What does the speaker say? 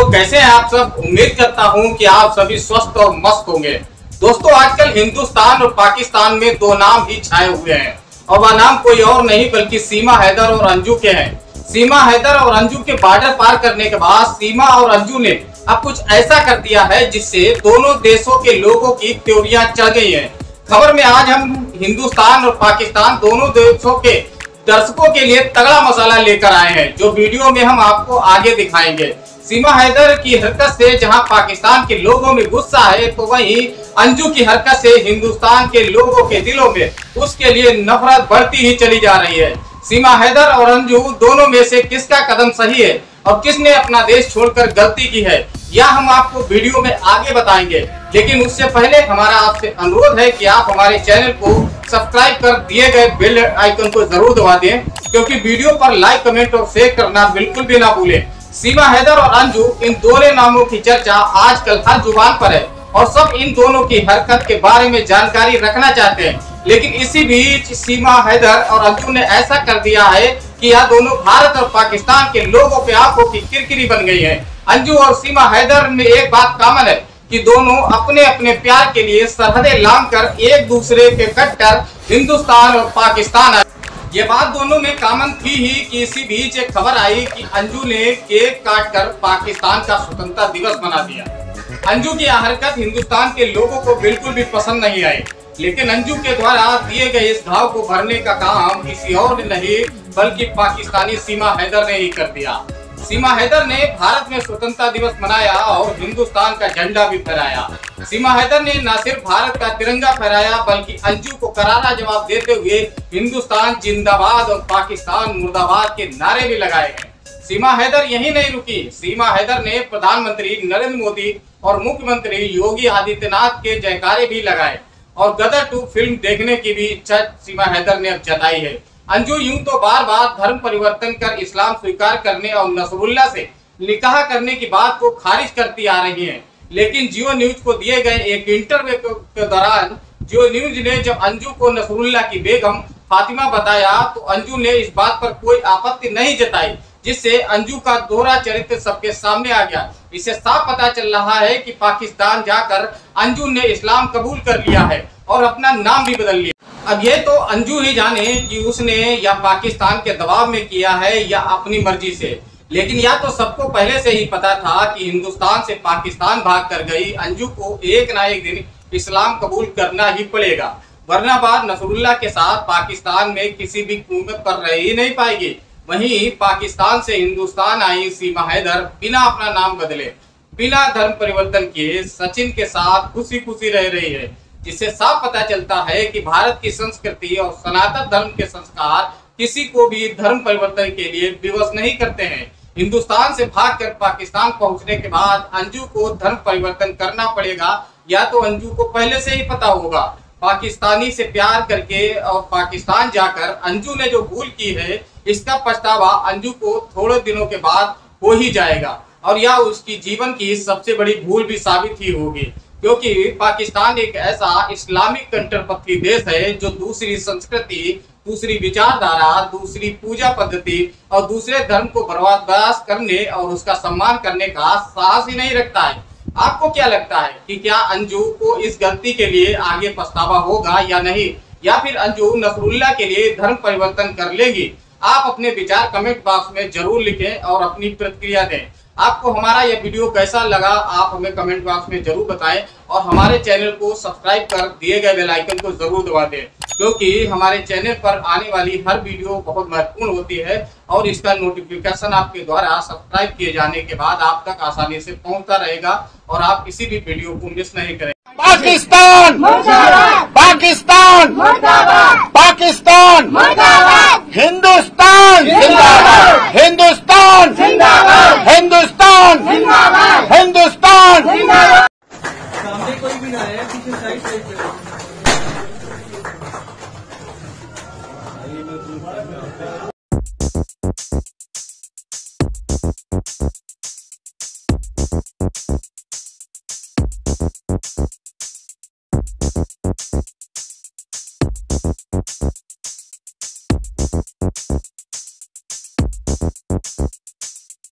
कैसे हैं आप सब। उम्मीद करता हूं कि आप सभी स्वस्थ और मस्त होंगे। दोस्तों, आजकल हिंदुस्तान और पाकिस्तान में दो नाम ही छाए हुए हैं और वह नाम कोई और नहीं बल्कि सीमा हैदर और अंजू के हैं। सीमा हैदर और अंजू के बॉर्डर पार करने के बाद सीमा और अंजू ने अब कुछ ऐसा कर दिया है जिससे दोनों देशों के लोगों की त्योरियां चढ़ गई हैं। खबर में आज हम हिंदुस्तान और पाकिस्तान दोनों देशों के दर्शकों के लिए तगड़ा मसाला लेकर आए हैं, जो वीडियो में हम आपको आगे दिखाएंगे। सीमा हैदर की हरकत से जहां पाकिस्तान के लोगों में गुस्सा है, तो वहीं अंजू की हरकत से हिंदुस्तान के लोगों के दिलों में उसके लिए नफरत बढ़ती ही चली जा रही है। सीमा हैदर और अंजू दोनों में से किसका कदम सही है और किसने अपना देश छोड़कर गलती की है, यह हम आपको वीडियो में आगे बताएंगे। लेकिन उससे पहले हमारा आपसे अनुरोध है कि आप हमारे चैनल को सब्सक्राइब कर दिए गए बेल आइकन को जरूर दबा दें, क्योंकि वीडियो पर लाइक, कमेंट और शेयर करना बिल्कुल भी ना भूलें। सीमा हैदर और अंजू, इन दोनों नामों की चर्चा आजकल हर जुबान पर है और सब इन दोनों की हरकत के बारे में जानकारी रखना चाहते हैं। लेकिन इसी बीच सीमा हैदर और अंजू ने ऐसा कर दिया है कि यह दोनों भारत और पाकिस्तान के लोगों पे आंखों की किरकिरी बन गई है। अंजू और सीमा हैदर में एक बात कॉमन है कि दोनों अपने अपने प्यार के लिए सरहदें लांघकर एक दूसरे के कट्टर हिंदुस्तान और पाकिस्तान आए। ये बात दोनों में कॉमन थी ही कि इसी बीच एक खबर आई कि अंजू ने केक काटकर पाकिस्तान का स्वतंत्रता दिवस मना दिया। अंजू की यह हरकत हिंदुस्तान के लोगों को बिल्कुल भी पसंद नहीं आई, लेकिन अंजू के द्वारा दिए गए इस घाव को भरने का काम किसी और ने नहीं बल्कि पाकिस्तानी सीमा हैदर ने ही कर दिया। सीमा हैदर ने भारत में स्वतंत्रता दिवस मनाया और हिंदुस्तान का झंडा भी फहराया। सीमा हैदर ने न सिर्फ भारत का तिरंगा फहराया बल्कि अंजू को करारा जवाब देते हुए हिंदुस्तान जिंदाबाद और पाकिस्तान मुर्दाबाद के नारे भी लगाए हैं। सीमा हैदर यही नहीं रुकी। सीमा हैदर ने प्रधानमंत्री नरेंद्र मोदी और मुख्यमंत्री योगी आदित्यनाथ के जयकारे भी लगाए और गदर 2 फिल्म देखने की भी इच्छा सीमा हैदर ने अब जताई है। अंजू यूं तो बार बार धर्म परिवर्तन कर इस्लाम स्वीकार करने और नसरुल्लाह से निकाह करने की बात को खारिज करती आ रही हैं, लेकिन जियो न्यूज को दिए गए एक इंटरव्यू के दौरान जियो न्यूज ने जब अंजू को नसरुल्लाह की बेगम फातिमा बताया तो अंजू ने इस बात पर कोई आपत्ति नहीं जताई, जिससे अंजू का दोहरा चरित्र सबके सामने आ गया। इससे साफ पता चल रहा है कि पाकिस्तान जाकर अंजू ने इस्लाम कबूल कर लिया है और अपना नाम भी बदल लिया। अब ये तो अंजू ही जाने कि उसने या पाकिस्तान के दबाव में किया है या अपनी मर्जी से, लेकिन यह तो सबको पहले से ही पता था कि हिंदुस्तान से पाकिस्तान भाग कर गई अंजू को एक ना एक दिन इस्लाम कबूल करना ही पड़ेगा, वरना बात नसरुल्लाह के साथ पाकिस्तान में किसी भी कीमत पर रह ही नहीं पाएगी। वहीं पाकिस्तान से हिंदुस्तान आई सीमा हैदर बिना अपना नाम बदले, बिना धर्म परिवर्तन किए सचिन के साथ खुशी खुशी रह रही है, जिससे साफ पता चलता है कि भारत की संस्कृति और सनातन धर्म के संस्कार किसी को भी धर्म परिवर्तन के लिए विवश नहीं करते हैं। हिंदुस्तान से भागकर पाकिस्तान पहुंचने के बाद अंजू को धर्म परिवर्तन करना पड़ेगा, या तो अंजू को पहले से ही पता होगा। पाकिस्तानी से प्यार करके और पाकिस्तान जाकर अंजू ने जो भूल की है, इसका पछतावा अंजू को थोड़े दिनों के बाद हो ही जाएगा और यह उसकी जीवन की सबसे बड़ी भूल भी साबित ही होगी, क्योंकि पाकिस्तान एक ऐसा इस्लामिक कट्टरपंथी देश है जो दूसरी संस्कृति, दूसरी विचारधारा, दूसरी पूजा पद्धति और दूसरे धर्म को बर्दाश्त करने और उसका सम्मान करने का साहस ही नहीं रखता है। आपको क्या लगता है कि क्या अंजू को इस गलती के लिए आगे पछतावा होगा या नहीं, या फिर अंजू नसरुल्लाह के लिए धर्म परिवर्तन कर लेगी? आप अपने विचार कमेंट बॉक्स में जरूर लिखें और अपनी प्रतिक्रिया दें। आपको हमारा यह वीडियो कैसा लगा आप हमें कमेंट बॉक्स में जरूर बताएं और हमारे चैनल को सब्सक्राइब कर दिए गए बेल आइकन को जरूर दबा दें, क्योंकि हमारे चैनल पर आने वाली हर वीडियो बहुत महत्वपूर्ण होती है और इसका नोटिफिकेशन आपके द्वारा सब्सक्राइब किए जाने के बाद आप तक आसानी से पहुंचता रहेगा और आप किसी भी वीडियो को मिस नहीं करें। पाकिस्तान मुर्दाबाद, पाकिस्तान मुर्दाबाद, पाकिस्तान मुर्दाबाद, हिंदुस्तान जिंदाबाद, हिंदुस्तान जिंदाबाद।